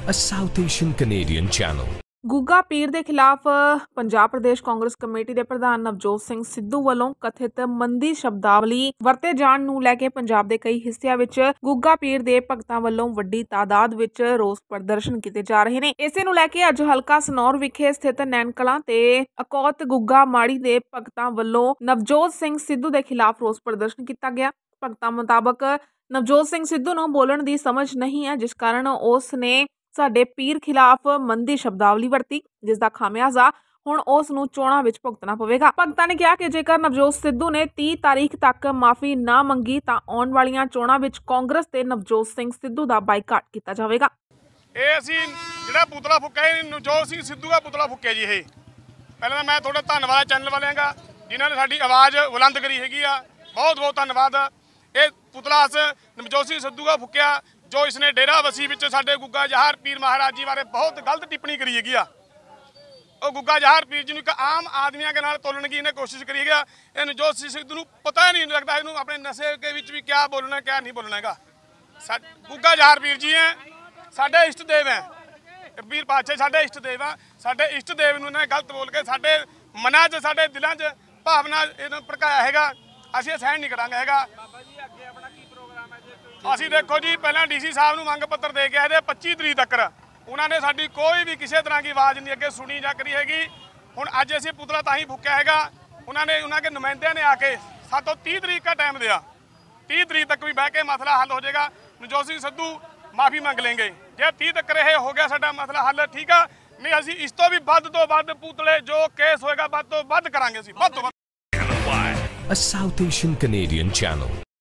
a South Asian Canadian channel. Gugga Pir ਦੇ ਖਿਲਾਫ Punjab Pradesh Congress committee ਦੇ ਪ੍ਰਧਾਨ ਨਵਜੋਤ ਸਿੰਘ ਸਿੱਧੂ ਵੱਲੋਂ ਕਥਿਤ ਮੰਦੀ ਸ਼ਬਦਾਵਲੀ ਵਰਤੇ ਜਾਣ ਨੂੰ ਲੈ ਕੇ ਪੰਜਾਬ ਦੇ ਕਈ ਹਿੱਸਿਆਂ ਵਿੱਚ ਗੁੱਗਾ ਪੀਰ ਦੇ ਭਗਤਾਂ ਵੱਲੋਂ ਵੱਡੀ ਤਾਦਾਦ ਵਿੱਚ ਰੋਸ ਪ੍ਰਦਰਸ਼ਨ ਕੀਤੇ ਜਾ ਰਹੇ ਨੇ। ਇਸੇ ਨੂੰ ਲੈ ਕੇ ਅੱਜ ਹਲਕਾ ਸਨੌਰ ਵਿਖੇ ਸਥਿਤ ਨੈਣਕਲਾਂ ਤੇ ਅਕੌਤ ਗੁੱਗਾ ਮਾੜੀ ਦੇ ਭਗਤਾਂ ਵੱਲੋਂ ਨਵਜੋਤ ਸਿੰਘ ਸਿੱਧੂ ਦੇ ਖਿਲਾਫ ਰੋਸ ਪ੍ਰਦਰਸ਼ਨ ਕੀਤਾ ਗਿਆ। ਭਗਤਾਂ ਮੁਤਾਬਕ ਨਵਜੋਤ ਸਿੰਘ ਸਿੱਧੂ ਨੂੰ ਬੋਲਣ ਦੀ ਸਮਝ ਨਹੀਂ ਹੈ, ਜਿਸ ਕਾਰਨ ਉਸ ਨੇ ਸਾਡੇ ਪੀਰ ਖਿਲਾਫ ਮੰਦੀ ਸ਼ਬਦਾਵਲੀ ਵਰਤੀ, ਜਿਸ ਦਾ ਖਾਮਿਆਜ਼ਾ ਹੁਣ ਉਸ ਨੂੰ ਚੋਣਾਂ ਵਿੱਚ ਭੁਗਤਣਾ ਪਵੇਗਾ। ਭਗਤਾਂ ਨੇ ਕਿਹਾ ਕਿ ਜੇਕਰ ਨਵਜੋਤ ਸਿੱਧੂ ਨੇ 30 ਤਾਰੀਖ ਤੱਕ ਮਾਫੀ ਨਾ ਮੰਗੀ ਤਾਂ ਆਉਣ ਵਾਲੀਆਂ ਚੋਣਾਂ ਵਿੱਚ ਕਾਂਗਰਸ ਤੇ ਨਵਜੋਤ ਸਿੰਘ ਸਿੱਧੂ ਦਾ ਬਾਈਕਾਟ ਕੀਤਾ ਜਾਵੇਗਾ। ਇਹ ਅਸੀਂ ਜਿਹੜਾ ਪੁਤਲਾ ਫੁੱਕਿਆ ਨਵਜੋਤ ਸਿੰਘ ਸਿੱਧੂ ਦਾ ਪੁਤਲਾ ਫੁੱਕਿਆ ਜੀ। ਇਹ ਪਹਿਲਾਂ ਤਾਂ ਮੈਂ ਤੁਹਾਡਾ ਧੰਨਵਾਦ ਚੈਨਲ ਵਾਲਿਆਂ ਦਾ, ਜਿਨ੍ਹਾਂ ਨੇ ਸਾਡੀ ਆਵਾਜ਼ ਬੁਲੰਦ ਕਰੀ ਹੈਗੀ ਆ। ਬਹੁਤ ਬਹੁਤ ਧੰਨਵਾਦ। ਇਹ ਪੁਤਲਾ ਨਵਜੋਤ ਸਿੰਘ ਸਿੱਧੂ ਦਾ ਫੁੱਕਿਆ ਜੋ ਇਸਨੇ ਡੇਰਾ ਵਸੀ ਵਿੱਚ ਸਾਡੇ ਗੁੱਗਾ ਜਹਾਰ ਪੀਰ ਮਹਾਰਾਜ ਜੀ ਬਾਰੇ ਬਹੁਤ ਗਲਤ ਟਿੱਪਣੀ ਕਰੀ ਹੈਗੀ ਆ। ਉਹ ਗੁੱਗਾ ਜਹਾਰ ਪੀਰ ਜੀ ਨੂੰ ਇੱਕ ਆਮ ਆਦਮੀਆਂ ਦੇ ਨਾਲ ਤੋਲਣ ਦੀ ਇਹਨੇ ਕੋਸ਼ਿਸ਼ ਕਰੀ ਹੈਗਾ। ਇਹ ਨਵਜੋਤ ਸਿੰਘ ਸਿੱਧੂ ਨੂੰ ਪਤਾ ਹੀ ਨਹੀਂ ਲੱਗਦਾ ਇਹਨੂੰ ਆਪਣੇ ਨਸ਼ੇ ਦੇ ਵਿੱਚ ਵੀ ਕਿਆ ਬੋਲਣਾ ਕਿਆ ਨਹੀਂ ਬੋਲਣਾ ਹੈਗਾ। ਗੁੱਗਾ ਜਹਾਰ ਪੀਰ ਜੀ ਹੈ ਸਾਡੇ ਇਸ਼ਟ ਦੇਵ ਹੈ। ਪੀਰ ਪਾਤਸ਼ਾਹ ਸਾਡੇ ਇਸ਼ਟ ਦੇਵ ਆ। ਸਾਡੇ ਇਸ਼ਟ ਦੇਵ ਨੂੰ ਇਹਨੇ ਗਲਤ ਬੋਲ ਕੇ ਸਾਡੇ ਮਨਾਂ 'ਚ ਸਾਡੇ ਦਿਲਾਂ 'ਚ ਭਾਵਨਾ ਇਹਨੂੰ ਭੜਕਾਇਆ ਹੈਗਾ। ਅਸੀਂ ਸਹਿਣ ਨਹੀਂ ਕਰਾਂਗੇ ਹੈਗਾ। ਅਸੀਂ ਦੇਖੋ ਜੀ, ਪਹਿਲਾਂ ਡੀਸੀ ਸਾਹਿਬ ਨੂੰ ਮੰਗ ਪੱਤਰ ਦੇ ਕੇ ਆਏ 25 ਤਰੀਕ ਤੱਕ। ਉਹਨਾਂ ਨੇ ਸਾਡੀ ਕੋਈ ਵੀ ਕਿਸੇ ਤਰ੍ਹਾਂ ਦੀ ਆਵਾਜ਼ ਨਹੀਂ ਅੱਗੇ ਸੁਣੀ ਜਾਂ ਕਰੀ ਹੈਗੀ। ਹੁਣ ਅੱਜ ਅਸੀਂ ਪੁਤਲਾ ਤਾਂ ਹੀ ਫੂਕਿਆ ਹੈਗਾ। ਉਹਨਾਂ ਦੇ ਨੁਮਾਇੰਦਿਆਂ ਨੇ ਆ ਕੇ ਸਾਤੋਂ 30 ਤਰੀਕ ਦਾ ਟਾਈਮ ਦਿਆ। 30 ਤਰੀਕ ਤੱਕ ਵੀ ਬਹਿ ਕੇ ਮਸਲਾ ਹੱਲ ਹੋ ਜਾਏਗਾ। ਨਵਜੋਤ ਸਿੰਘ ਸਿੱਧੂ ਮਾਫੀ ਮੰਗ ਲੈਣਗੇ। ਜੇ 30 ਤੱਕ ਇਹ ਹੋ ਗਿਆ ਸਾਡਾ ਮਸਲਾ ਹੱਲ, ਠੀਕ ਆ। ਨਹੀਂ ਅਸੀਂ ਇਸ ਤੋਂ ਵੀ ਵੱਧ ਤੋਂ ਵੱਧ ਪੁਤਲੇ ਜੋ ਕੇਸ ਹੋਏਗਾ ਵੱਧ ਤੋਂ ਵੱਧ ਕਰਾਂਗੇ। ਅਸੀਂ ਵੱਧ ਤੋਂ ਵੱਧ। A South Asian Canadian channel.